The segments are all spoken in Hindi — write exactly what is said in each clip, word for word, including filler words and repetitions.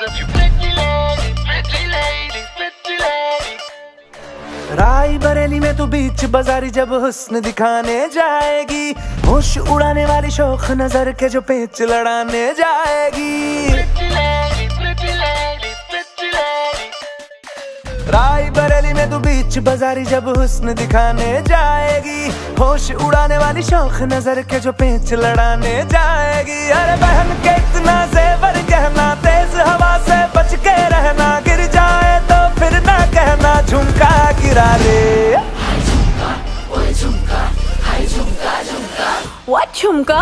राई बरेली में तू बीच बाजारी जब हुस्न दिखाने जाएगी, होश उड़ाने वाली शौक नजर के जो पेच लड़ाने जाएगी। राई बरेली में तू बीच बाजारी जब हुस्न दिखाने जाएगी, होश उड़ाने वाली शौक नजर के जो पेच लड़ाने जाएगी। अरे बहन के इतना जेवर गहना, तेज हवा से बच के रहना, गिर जाए तो फिर ना कहना झुमका गिरा रे। हाय झुमका, ओए झुमका, हाय झुमका झुमका। What झुमका?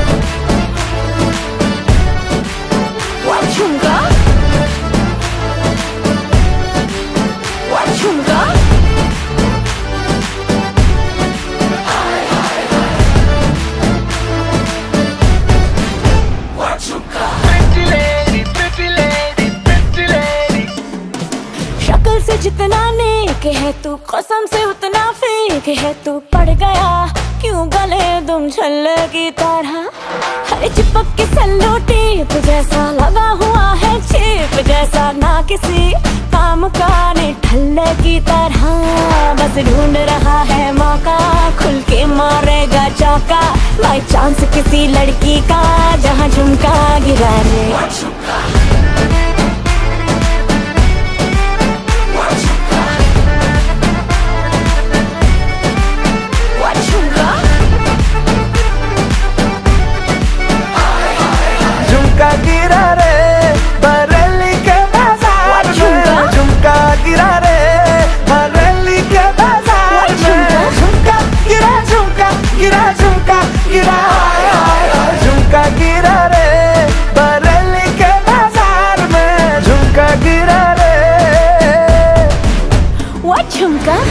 What झुमका? What झुमका? हाय हाय हाय। What झुमका? Pretty lady, pretty lady, pretty lady। शक्ल से जितना नेक है तू, कसम से उतना फेक है तू। पड़ गया क्यों गले तुम छल्ले की तरह, हर चिपक के सल्लो टेप जैसा लगा हुआ है चेप जैसा, ना किसी काम का ने ठल्ले की तरह। बस ढूंढ रहा है मौका, खुल के मारेगा चौका, बाई चांस किसी लड़की का जहाँ झुमका गिरा रे। What झुमका? झुमका गिरा रे बरेली के बाजार में, झुमका गिरा रे बरेली के बाजार में। झुमका गिरा, झुमका गिरा, झुमका गिरा, झुमका गिरा रे बरेली के बाजार में, झुमका गिरा रे। What झुमका?